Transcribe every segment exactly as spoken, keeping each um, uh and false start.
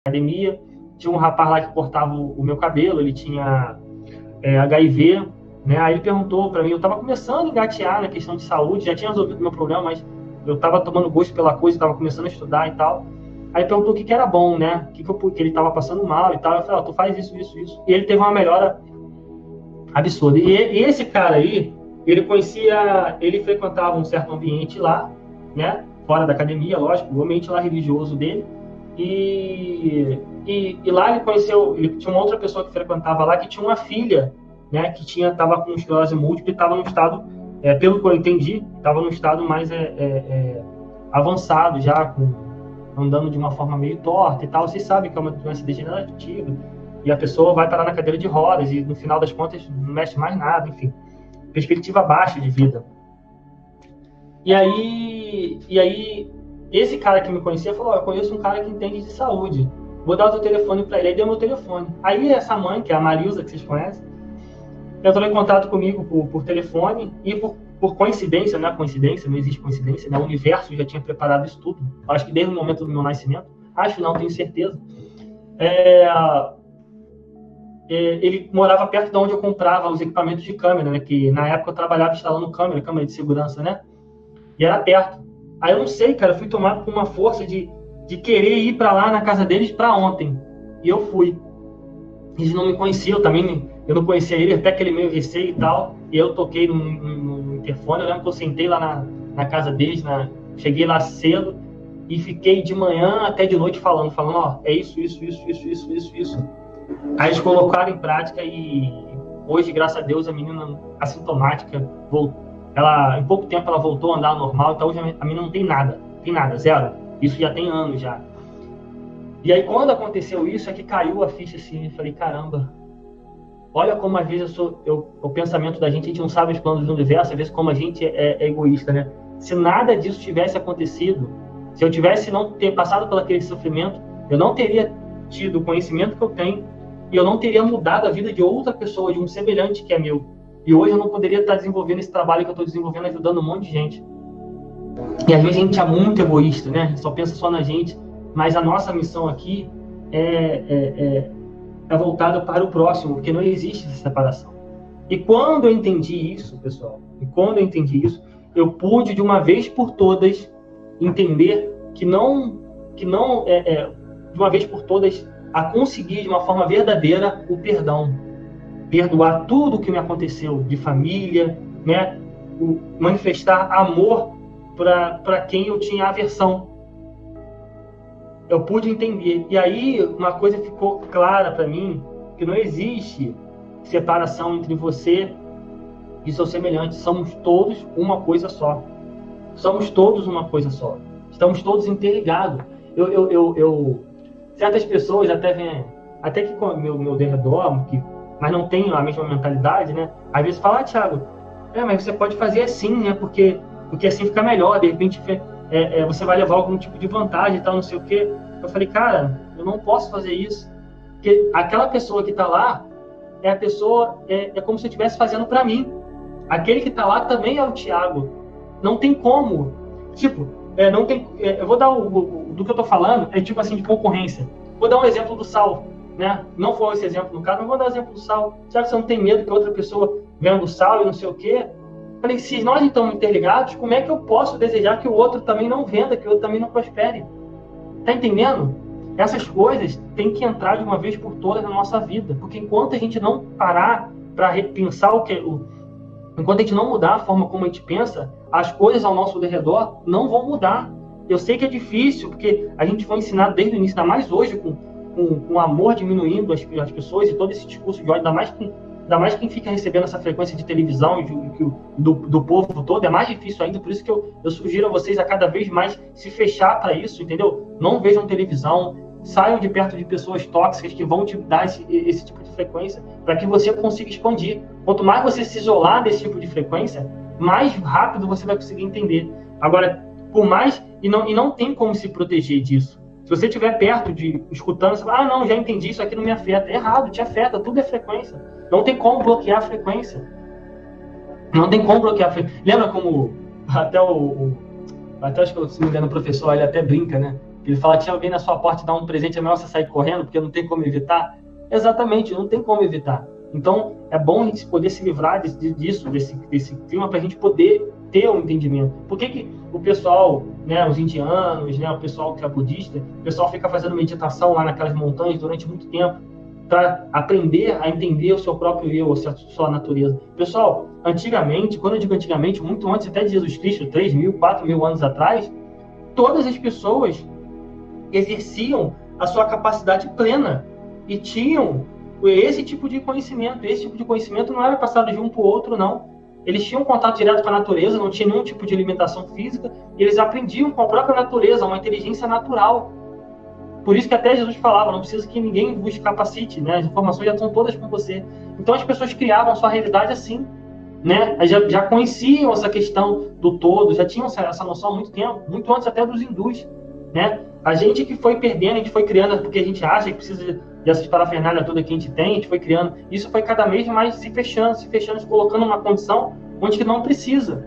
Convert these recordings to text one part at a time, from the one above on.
academia, tinha um rapaz lá que cortava o, o meu cabelo, ele tinha é, H I V, né? Aí ele perguntou para mim, eu estava começando a engatear na questão de saúde, já tinha resolvido o meu problema, mas eu estava tomando gosto pela coisa, estava começando a estudar e tal. Aí ele perguntou o que, que era bom, né? O que, que, eu, que ele estava passando mal e tal. Eu falei, ó, oh, tu faz isso, isso, isso. E ele teve uma melhora absurda. E, e esse cara aí, ele conhecia, ele frequentava um certo ambiente lá, né? Fora da academia, lógico, o ambiente lá religioso dele. E, e, e lá ele conheceu, ele tinha uma outra pessoa que frequentava lá, que tinha uma filha, né? Que tinha, estava com esclerose múltipla e estava num estado, é, pelo que eu entendi, estava num estado mais é, é, é, avançado já, com, andando de uma forma meio torta e tal. Vocês sabem que é uma doença degenerativa. E a pessoa vai parar na cadeira de rodas e, no final das contas, não mexe mais nada, enfim. Perspectiva baixa de vida. E aí, e aí esse cara que me conhecia falou, oh, eu conheço um cara que entende de saúde. Vou dar o teu telefone para ele. Aí deu meu telefone. Aí essa mãe, que é a Marilza, que vocês conhecem, entrou em contato comigo por, por telefone e por, por coincidência, não é coincidência, não existe coincidência, né? O universo já tinha preparado isso tudo. Acho que desde o momento do meu nascimento. Acho, não, tenho certeza. É... Ele morava perto de onde eu comprava os equipamentos de câmera, né? Que na época eu trabalhava instalando câmera, câmera de segurança, né? E era perto. Aí eu não sei, cara, eu fui tomado por uma força de, de querer ir para lá na casa deles para ontem. E eu fui. Eles não me conheciam, eu também eu não conhecia ele, até aquele meio receio e tal. E eu toquei no, no, no interfone, eu lembro que eu sentei lá na, na casa deles, na, cheguei lá cedo e fiquei de manhã até de noite falando, falando, ó, é isso, isso, isso, isso, isso, isso, isso. Aí eles colocaram em prática e hoje, graças a Deus, a menina assintomática, voltou, ela, em pouco tempo ela voltou a andar normal, então hoje a menina não tem nada, tem nada, zero. Isso já tem anos já. E aí quando aconteceu isso, é que caiu a ficha assim, eu falei, caramba, olha como às vezes eu sou, eu, o pensamento da gente, a gente não sabe os planos do universo, às vezes como a gente é, é egoísta, né? Se nada disso tivesse acontecido, se eu tivesse não ter passado por aquele sofrimento, eu não teria tido o conhecimento que eu tenho, e eu não teria mudado a vida de outra pessoa, de um semelhante que é meu. E hoje eu não poderia estar desenvolvendo esse trabalho que eu estou desenvolvendo, ajudando um monte de gente. E às vezes a gente é muito egoísta, né? A gente só pensa só na gente, mas a nossa missão aqui é, é, é, é voltada para o próximo, porque não existe essa separação. E quando eu entendi isso, pessoal, e quando eu entendi isso, eu pude de uma vez por todas entender que não, que não é, é, de uma vez por todas, a conseguir de uma forma verdadeira o perdão. Perdoar tudo o que me aconteceu de família, né? O manifestar amor para quem eu tinha aversão. Eu pude entender. E aí uma coisa ficou clara para mim, que não existe separação entre você e seu semelhante. Somos todos uma coisa só. Somos todos uma coisa só. Estamos todos interligados. Eu... eu, eu, eu certas pessoas até vêm, até que com o meu, meu derredor, que, mas não tem a mesma mentalidade, né? Às vezes fala, ah, Thiago, é, mas você pode fazer assim, né? Porque, porque assim fica melhor, de repente é, é, você vai levar algum tipo de vantagem e tal, não sei o quê. Eu falei, cara, eu não posso fazer isso. Porque aquela pessoa que está lá, é a pessoa, é, é como se eu estivesse fazendo para mim. Aquele que está lá também é o Thiago. Não tem como. Tipo, É, não tem, é, eu vou dar o, o do que eu tô falando, é tipo assim, de concorrência. Vou dar um exemplo do sal, né? Não foi esse exemplo no caso, mas vou dar um exemplo do sal. Será que você não tem medo que outra pessoa venda o sal e não sei o quê? Falei, se nós estamos interligados, como é que eu posso desejar que o outro também não venda, que o outro também não prospere? Tá entendendo? Essas coisas têm que entrar de uma vez por todas na nossa vida, porque enquanto a gente não parar para repensar o que... O, enquanto a gente não mudar a forma como a gente pensa, as coisas ao nosso redor não vão mudar. Eu sei que é difícil, porque a gente foi ensinado desde o início, ainda mais hoje, com, com, com o amor diminuindo as, as pessoas e todo esse discurso de ódio, ainda mais, quem, ainda mais quem fica recebendo essa frequência de televisão e de, de, do, do povo todo, é mais difícil ainda, por isso que eu, eu sugiro a vocês a cada vez mais se fechar para isso, entendeu? Não vejam televisão, saiam de perto de pessoas tóxicas que vão te dar esse, esse tipo de frequência, para que você consiga expandir. Quanto mais você se isolar desse tipo de frequência, mais rápido você vai conseguir entender. Agora, por mais... E não, e não tem como se proteger disso. Se você estiver perto de... escutando, você fala, ah, não, já entendi, isso aqui não me afeta. É errado, te afeta, tudo é frequência. Não tem como bloquear a frequência. Não tem como bloquear a frequência. Lembra como até o... o até acho que, se não me engano, o professor, ele até brinca, né? Ele fala, tinha alguém na sua porta e dar um presente, é melhor você sair correndo, porque não tem como evitar. Exatamente, não tem como evitar. Então, é bom a gente poder se livrar de, disso, desse, desse clima, para a gente poder ter um entendimento. Por que, que o pessoal, né, os indianos, né, o pessoal que é budista, o pessoal fica fazendo meditação lá naquelas montanhas durante muito tempo, para aprender a entender o seu próprio eu, a sua natureza. Pessoal, antigamente, quando eu digo antigamente, muito antes até de Jesus Cristo, três mil, quatro mil anos atrás, todas as pessoas exerciam a sua capacidade plena e tinham esse tipo de conhecimento. Esse tipo de conhecimento não era passado de um para o outro, não. Eles tinham contato direto com a natureza, não tinha nenhum tipo de limitação física, e eles aprendiam com a própria natureza, uma inteligência natural. Por isso que até Jesus falava, não precisa que ninguém vos capacite, né? As informações já estão todas com você. Então as pessoas criavam a sua realidade assim, né? Já, já conheciam essa questão do todo, já tinham essa, essa noção há muito tempo, muito antes até dos hindus, né? A gente que foi perdendo, a gente foi criando porque a gente acha que precisa dessas parafernália toda que a gente tem, a gente foi criando. Isso foi cada vez mais se fechando, se fechando, se colocando numa condição onde que não precisa.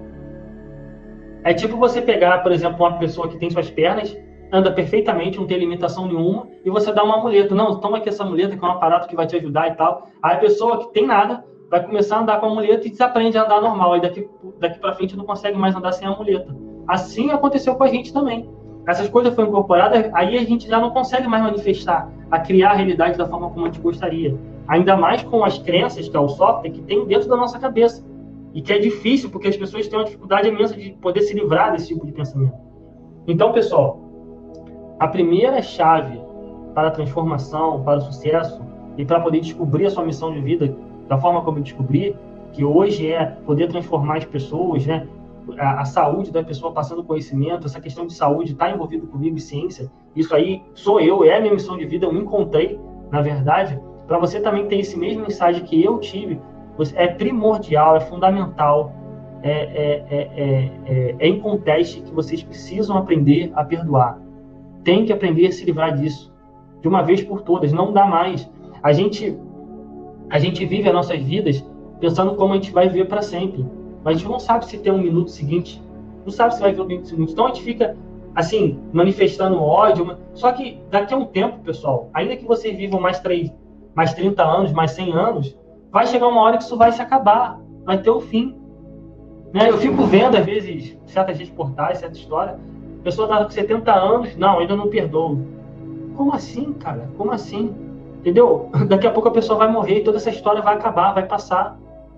É tipo você pegar, por exemplo, uma pessoa que tem suas pernas, anda perfeitamente, não tem limitação nenhuma, e você dá uma muleta. Não, toma aqui essa muleta, que é um aparato que vai te ajudar e tal. Aí a pessoa que tem nada vai começar a andar com a muleta e desaprende a andar normal. Aí daqui, daqui para frente não consegue mais andar sem a muleta. Assim aconteceu com a gente também. Essas coisas foram incorporadas, aí a gente já não consegue mais manifestar, a criar a realidade da forma como a gente gostaria. Ainda mais com as crenças, que é o software, que tem dentro da nossa cabeça. E que é difícil, porque as pessoas têm uma dificuldade imensa de poder se livrar desse tipo de pensamento. Então, pessoal, a primeira chave para a transformação, para o sucesso e para poder descobrir a sua missão de vida da forma como eu descobri, que hoje é poder transformar as pessoas, né? A, a saúde da pessoa passando conhecimento, essa questão de saúde está envolvido comigo e ciência. Isso aí sou eu, é a minha missão de vida, eu me encontrei, na verdade. Para você também ter esse mesmo insight que eu tive, é primordial, é fundamental, é, é, é, é, é, é inconteste que vocês precisam aprender a perdoar. Tem que aprender a se livrar disso, de uma vez por todas, não dá mais. A gente, a gente vive as nossas vidas pensando como a gente vai viver para sempre, mas a gente não sabe se tem um minuto seguinte, não sabe se vai ver um minuto seguinte. Então a gente fica, assim, manifestando ódio, só que daqui a um tempo, pessoal, ainda que vocês vivam mais, três, mais trinta anos, mais cem anos, vai chegar uma hora que isso vai se acabar, vai ter o fim. Né? Eu fico vendo, às vezes, certas reportagens, certa história, a pessoa está com setenta anos, não, ainda não perdoo. Como assim, cara? Como assim? Entendeu? Daqui a pouco a pessoa vai morrer e toda essa história vai acabar, vai passar.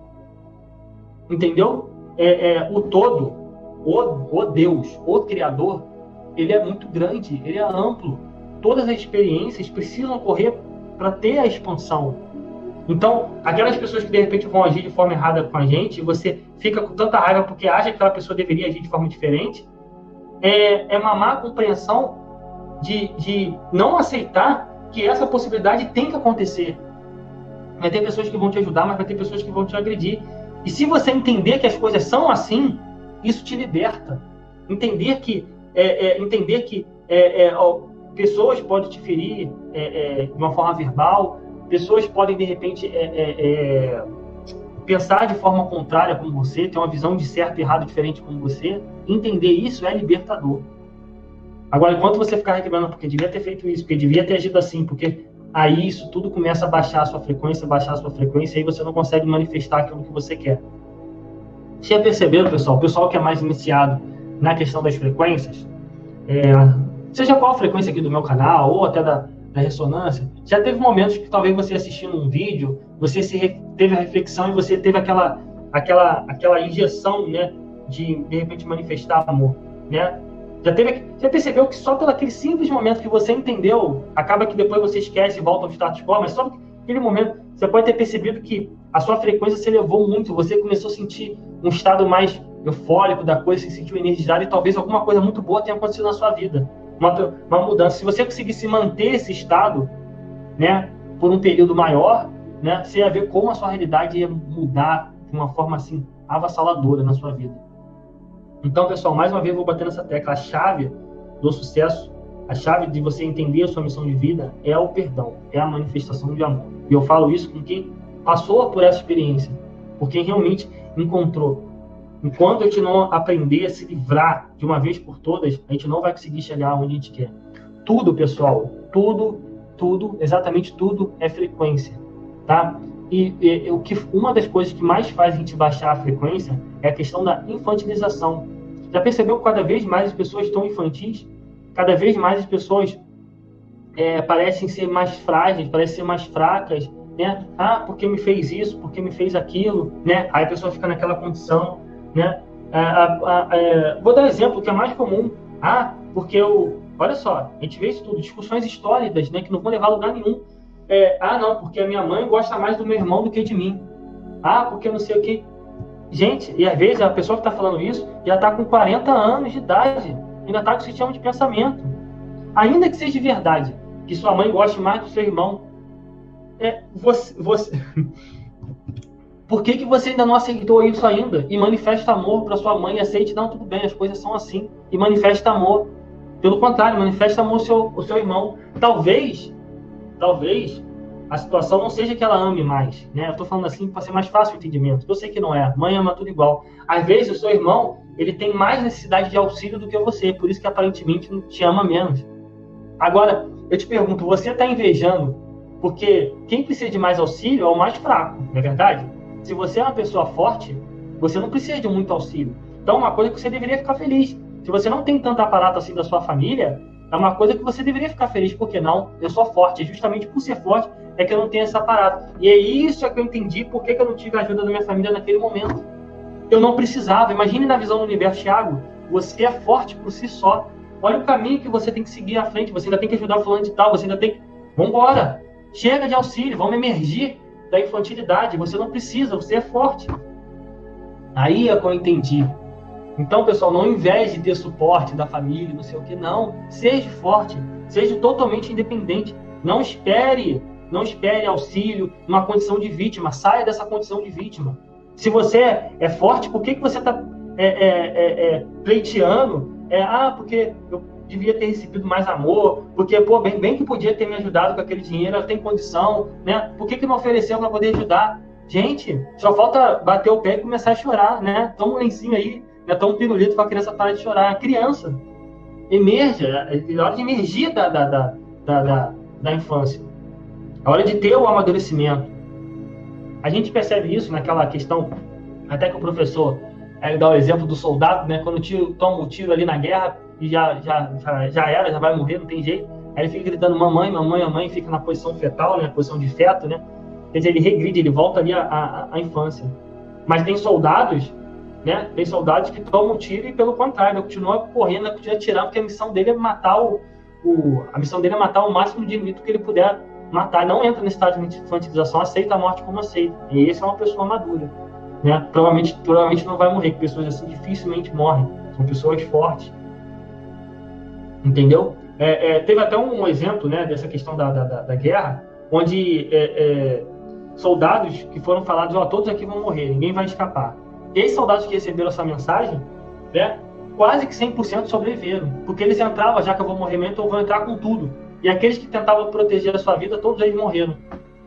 Entendeu? É, é, o todo, o, o Deus, o Criador, ele é muito grande, ele é amplo. Todas as experiências precisam ocorrer para ter a expansão. Então, aquelas pessoas que de repente vão agir de forma errada com a gente, e você fica com tanta raiva porque acha que aquela pessoa deveria agir de forma diferente, é, é uma má compreensão de, de não aceitar que essa possibilidade tem que acontecer. Vai ter pessoas que vão te ajudar, mas vai ter pessoas que vão te agredir. E se você entender que as coisas são assim, isso te liberta. Entender que, é, é, entender que é, é, ó, pessoas podem te ferir é, é, de uma forma verbal, pessoas podem, de repente, é, é, é, pensar de forma contrária com você, ter uma visão de certo e errado diferente com você. Entender isso é libertador. Agora, enquanto você ficar reclamando porque devia ter feito isso, porque devia ter agido assim, porque aí isso tudo começa a baixar a sua frequência, baixar a sua frequência, e aí você não consegue manifestar aquilo que você quer. Vocês já perceberam, pessoal? O pessoal que é mais iniciado na questão das frequências, é, seja qual a frequência aqui do meu canal, ou até da, da ressonância, já teve momentos que talvez você assistindo um vídeo, você se re, teve a reflexão e você teve aquela, aquela, aquela injeção, né, de, de repente, manifestar amor, né? Já, teve, já percebeu que só pelo aquele simples momento que você entendeu, acaba que depois você esquece e volta ao status quo, mas só aquele momento, você pode ter percebido que a sua frequência se elevou muito, você começou a sentir um estado mais eufórico da coisa, se sentiu energizado, e talvez alguma coisa muito boa tenha acontecido na sua vida. Uma, uma mudança. Se você conseguisse manter esse estado, né, por um período maior, né, você ia ver como a sua realidade ia mudar de uma forma assim, avassaladora na sua vida. Então, pessoal, mais uma vez eu vou bater nessa tecla. A chave do sucesso, a chave de você entender a sua missão de vida é o perdão, é a manifestação de amor. E eu falo isso com quem passou por essa experiência, por quem realmente encontrou. Enquanto a gente não aprender a se livrar de uma vez por todas, a gente não vai conseguir chegar onde a gente quer. tudo, pessoal, tudo, tudo, exatamente tudo é frequência, tá? E, e o que, uma das coisas que mais faz a gente baixar a frequência é a questão da infantilização. Já percebeu que cada vez mais as pessoas estão infantis? Cada vez mais as pessoas é, parecem ser mais frágeis, parecem ser mais fracas, né? Ah, porque me fez isso, porque me fez aquilo, né? Aí a pessoa fica naquela condição, né? É, a, a, é, vou dar um exemplo que é mais comum. Ah, porque eu... Olha só, a gente vê isso tudo, discussões históricas, né? Que não vão levar a lugar nenhum. É, ah, não, porque a minha mãe gosta mais do meu irmão do que de mim. Ah, porque não sei o que. Gente, e às vezes a pessoa que está falando isso já está com quarenta anos de idade, ainda está com esse tipo de pensamento. Ainda que seja verdade, que sua mãe goste mais do seu irmão, é, você, você... por que, que você ainda não aceitou isso ainda? E manifesta amor para sua mãe, aceite, não, tudo bem, as coisas são assim, e manifesta amor. Pelo contrário, manifesta amor ao seu, ao seu irmão. Talvez, talvez, a situação não seja que ela ame mais, né? Eu tô falando assim para ser mais fácil o entendimento. Eu sei que não é. Mãe ama tudo igual. Às vezes o seu irmão, ele tem mais necessidade de auxílio do que você, por isso que aparentemente não te ama menos. Agora, eu te pergunto, você está invejando porque quem precisa de mais auxílio é o mais fraco, não é verdade? Se você é uma pessoa forte, você não precisa de muito auxílio. Então, uma coisa que você deveria ficar feliz. Se você não tem tanto aparato assim da sua família, é uma coisa que você deveria ficar feliz, porque não, eu sou forte. E justamente por ser forte é que eu não tenho esse aparato. E é isso que eu entendi, por que eu não tive a ajuda da minha família naquele momento. Eu não precisava. Imagine na visão do universo, Thiago, você é forte por si só. Olha o caminho que você tem que seguir à frente, você ainda tem que ajudar fulano de tal, você ainda tem que... Vambora! Chega de auxílio, vamos emergir da infantilidade. Você não precisa, você é forte. Aí é que eu entendi. Então, pessoal, não inveje ter suporte da família, não sei o que, não. Seja forte, seja totalmente independente. Não espere, não espere auxílio numa condição de vítima. Saia dessa condição de vítima. Se você é forte, por que, que você está é, é, é, é, pleiteando? É, ah, porque eu devia ter recebido mais amor, porque, pô, bem, bem que podia ter me ajudado com aquele dinheiro, ela tem condição, né? Por que, que não ofereceu para poder ajudar? Gente, só falta bater o pé e começar a chorar, né? Toma um lencinho aí, né? Toma um pirulito para a criança parar de chorar. A criança emerge, é hora de emergir da, da, da, da, da, da infância. É hora de ter o amadurecimento. A gente percebe isso naquela questão, até que o professor ele dá o exemplo do soldado, né? Quando o tiro, toma um tiro ali na guerra e já, já, já, já era, já vai morrer, não tem jeito. Aí ele fica gritando mamãe, mamãe, mamãe, fica na posição fetal, né? Posição de feto, né? Quer dizer, ele regride, ele volta ali à, à, à infância. Mas tem soldados, né? Tem soldados que tomam um tiro e, pelo contrário, continua correndo, continua atirando, porque a missão dele é matar o, o... A missão dele é matar o máximo de inimigo que ele puder matar. Não entra nesse estado de infantilização, aceita a morte como aceita. E esse é uma pessoa madura, né? Provavelmente, provavelmente não vai morrer, porque pessoas assim dificilmente morrem. São pessoas fortes. Entendeu? É, é, teve até um exemplo, né, dessa questão da, da, da guerra, onde é, é, soldados que foram falados, ó, todos aqui vão morrer, ninguém vai escapar. E esses soldados que receberam essa mensagem, né, quase que cem por cento sobreviveram, porque eles entravam, já que eu vou morrer mesmo, então eu vou entrar com tudo. E aqueles que tentavam proteger a sua vida, todos eles morreram.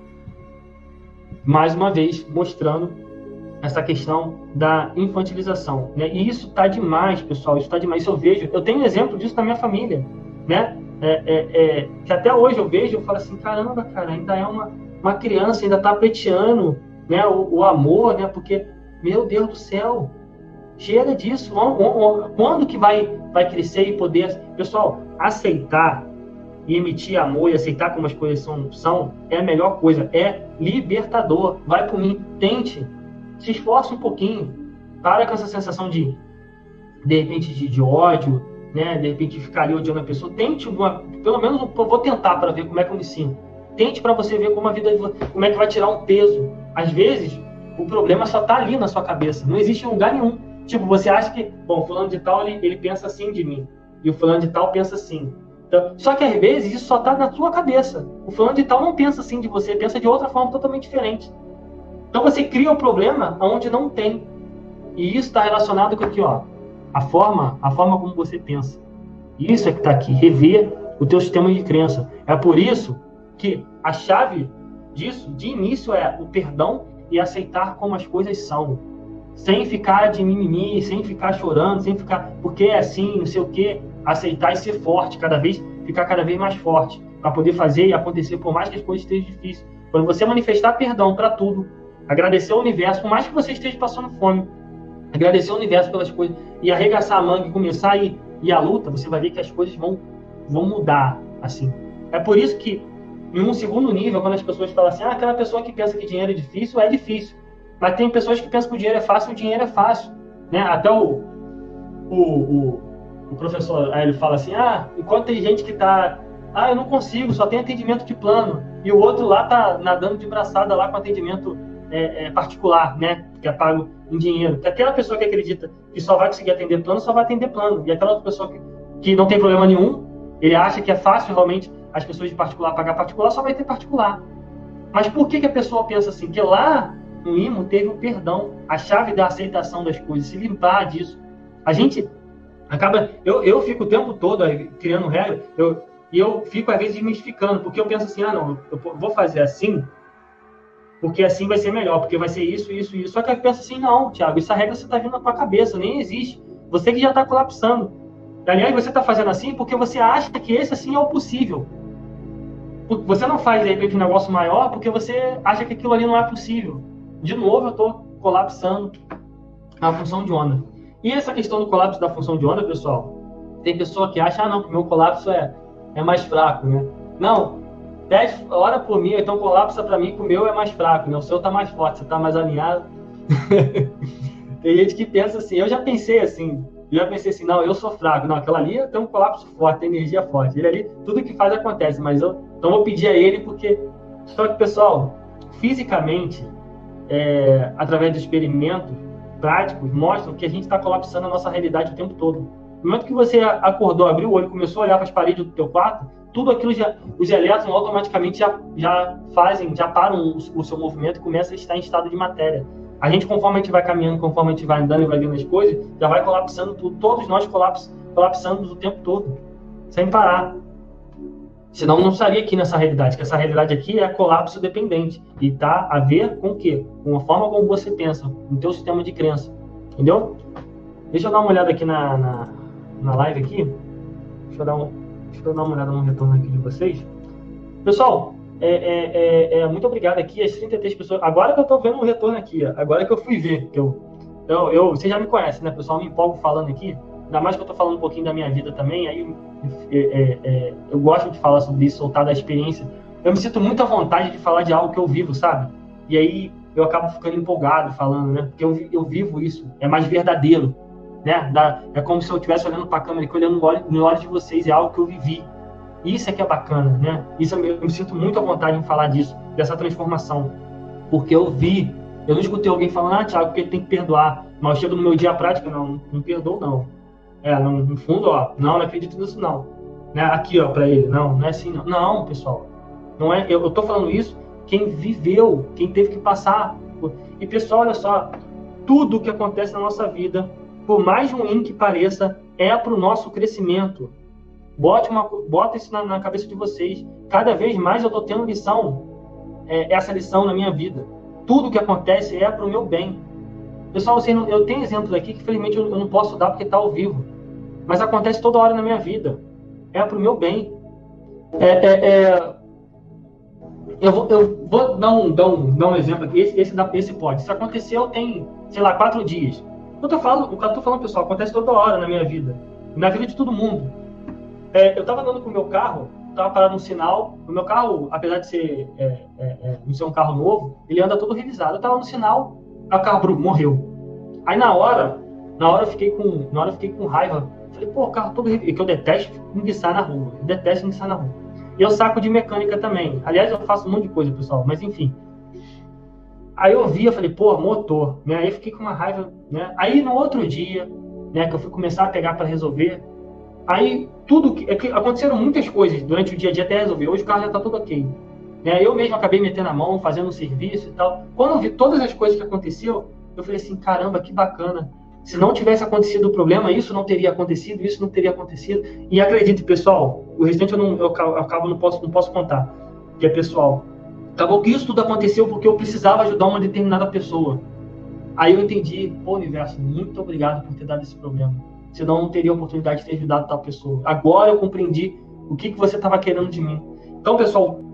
Mais uma vez, mostrando essa questão da infantilização, né? E isso tá demais, pessoal, isso tá demais. Isso eu vejo, eu tenho exemplo disso na minha família, né? É, é, é, que até hoje eu vejo, eu falo assim, caramba, cara, ainda é uma, uma criança, ainda tá pleiteando, né, o, o amor, né? Porque, meu Deus do céu, chega disso. Quando que vai, vai crescer e poder... Pessoal, aceitar e emitir amor e aceitar como as coisas são, são é a melhor coisa, é libertador. Vai por mim, tente. Se esforce um pouquinho, para com essa sensação de, de repente, de, de ódio, né? De repente, ficar ali odiando a pessoa. Tente, uma, pelo menos, eu vou tentar para ver como é que eu me sinto. Tente para você ver como a vida, como é que vai tirar um peso. Às vezes, o problema só tá ali na sua cabeça, não existe em lugar nenhum. Tipo, você acha que, bom, fulano de tal, ele, ele pensa assim de mim, e o fulano de tal pensa assim. Então, só que, às vezes, isso só tá na sua cabeça. O fulano de tal não pensa assim de você, pensa de outra forma totalmente diferente. Então você cria um problema onde não tem. E isso está relacionado com aqui, ó, a forma, a forma como você pensa. Isso é que está aqui, rever o teu sistema de crença. É por isso que a chave disso, de início, é o perdão e aceitar como as coisas são. Sem ficar de mimimi, sem ficar chorando, sem ficar, porque é assim, não sei o quê. Aceitar e ser forte, cada vez ficar cada vez mais forte, para poder fazer e acontecer, por mais que as coisas estejam difíceis. Quando você manifestar perdão para tudo, agradecer ao universo, por mais que você esteja passando fome, agradecer ao universo pelas coisas e arregaçar a manga e começar a ir, ir à luta, você vai ver que as coisas vão, vão mudar, assim. É por isso que, em um segundo nível, quando as pessoas falam assim, ah, aquela pessoa que pensa que dinheiro é difícil, é difícil. Mas tem pessoas que pensam que o dinheiro é fácil, o dinheiro é fácil, né? Até o, o, o, o professor, aí ele fala assim, ah, enquanto tem gente que tá, ah, eu não consigo, só tem atendimento de plano, e o outro lá tá nadando de braçada lá com atendimento é, é, particular, né? Que é pago em dinheiro. Que aquela pessoa que acredita que só vai conseguir atender plano, só vai atender plano. E aquela outra pessoa que, que não tem problema nenhum, ele acha que é fácil realmente as pessoas de particular pagar particular, só vai ter particular. Mas por que, que a pessoa pensa assim? Que lá no I M O teve o perdão, a chave da aceitação das coisas, se limpar disso. A gente acaba... Eu, eu fico o tempo todo criando regra, eu, e eu fico às vezes desmistificando, porque eu penso assim, ah não, eu vou fazer assim, porque assim vai ser melhor, porque vai ser isso, isso, isso. Só que eu penso assim, não, Thiago, essa regra você está vindo na tua cabeça, nem existe. Você que já está colapsando. Aliás, você está fazendo assim porque você acha que esse assim é o possível. Você não faz, de repente, um negócio maior porque você acha que aquilo ali não é possível. De novo, eu estou colapsando a função de onda. E essa questão do colapso da função de onda, pessoal, tem pessoa que acha, ah, não, que o meu colapso é, é mais fraco, né? Não, dez horas por mim, então colapsa para mim que o meu é mais fraco, né? O seu está mais forte, você está mais alinhado. Tem gente que pensa assim, eu já pensei assim, eu já pensei assim, não, eu sou fraco, não, aquela ali tem um colapso forte, tem energia forte, ele ali, tudo que faz acontece, mas eu, então vou pedir a ele porque, só que pessoal, fisicamente, é, através de experimentos práticos, mostram que a gente está colapsando a nossa realidade o tempo todo. No momento que você acordou, abriu o olho, começou a olhar para as paredes do teu quarto, tudo aquilo, já, os elétrons automaticamente já, já fazem, já param o, o seu movimento e começa a estar em estado de matéria. A gente, conforme a gente vai caminhando, conforme a gente vai andando e vai vendo as coisas, já vai colapsando tudo. Todos nós colaps, colapsamos o tempo todo, sem parar. Senão não estaria aqui nessa realidade, que essa realidade aqui é colapso dependente. E tá a ver com o quê? Com a forma como você pensa, no teu sistema de crença. Entendeu? Deixa eu dar uma olhada aqui na, na, na live aqui. Deixa eu, dar um, deixa eu dar uma olhada no retorno aqui de vocês. Pessoal, é, é, é, é, muito obrigado aqui, as trinta e três pessoas. Agora que eu tô vendo o retorno aqui, ó, agora que eu fui ver. Que eu, eu, eu, vocês já me conhecem, né, pessoal? Eu me empolgo falando aqui. Ainda mais que eu tô falando um pouquinho da minha vida também, aí é, é, é, eu gosto de falar sobre isso, soltar da experiência. Eu me sinto muito à vontade de falar de algo que eu vivo, sabe? E aí eu acabo ficando empolgado falando, né? Porque eu, eu vivo isso, é mais verdadeiro, né? Da, é como se eu estivesse olhando para a câmera e olhando no olho, no olho de vocês, é algo que eu vivi. Isso é que é bacana, né? Isso eu me, eu me sinto muito à vontade em falar disso, dessa transformação. Porque eu vi, eu não escutei alguém falando, ah, Thiago, porque ele tem que perdoar. Mas eu chego no meu dia prático, não, não, não perdoo, não. É, no, no fundo, ó, não, não acredito nisso, não. Né? Aqui, ó, para ele, não, não é assim, não. Não, pessoal, não é, eu, eu tô falando isso, quem viveu, quem teve que passar. E, pessoal, olha só, tudo que acontece na nossa vida, por mais ruim que pareça, é para o nosso crescimento. Bote uma, bota isso na, na cabeça de vocês. Cada vez mais eu tô tendo lição, é, essa lição na minha vida. Tudo que acontece é para o meu bem. Pessoal, assim, eu tenho exemplos aqui que, infelizmente, eu não posso dar porque está ao vivo. Mas acontece toda hora na minha vida. É para o meu bem. É, é, é... Eu, vou, eu vou dar um, dar um, dar um exemplo aqui. Esse, esse, esse pode. Isso aconteceu tem, sei lá, quatro dias. Eu tô falando, o que eu tô falando, pessoal, acontece toda hora na minha vida. Na vida de todo mundo. É, eu estava andando com o meu carro, estava parado no sinal. O meu carro, apesar de ser, é, é, é, não ser um carro novo, ele anda todo revisado. Eu estava no sinal, o carro morreu. Aí na hora, na hora eu fiquei com, na hora eu fiquei com raiva. Falei, pô, o carro todo revisado. Que eu detesto enguiçar na rua. Eu detesto enguiçar na rua. E eu saco de mecânica também. Aliás, eu faço um monte de coisa, pessoal. Mas enfim. Aí eu vi, eu falei, pô, motor. Né? Aí eu fiquei com uma raiva. Né? Aí no outro dia, né, que eu fui começar a pegar para resolver. Aí tudo que, é que aconteceram muitas coisas durante o dia a dia até resolver. Hoje o carro já tá todo ok. Né? Eu mesmo acabei metendo a mão, fazendo um serviço e tal. Quando eu vi todas as coisas que aconteceu, eu falei assim, caramba, que bacana. Se não tivesse acontecido o problema, isso não teria acontecido, isso não teria acontecido. E acredite, pessoal, o restante eu, não, eu acabo não posso, não posso contar. Que é, pessoal, acabou que isso tudo aconteceu porque eu precisava ajudar uma determinada pessoa. Aí eu entendi, pô, universo, muito obrigado por ter dado esse problema. Senão eu não teria a oportunidade de ter ajudado tal pessoa. Agora eu compreendi O que, que você estava querendo de mim? Então, pessoal,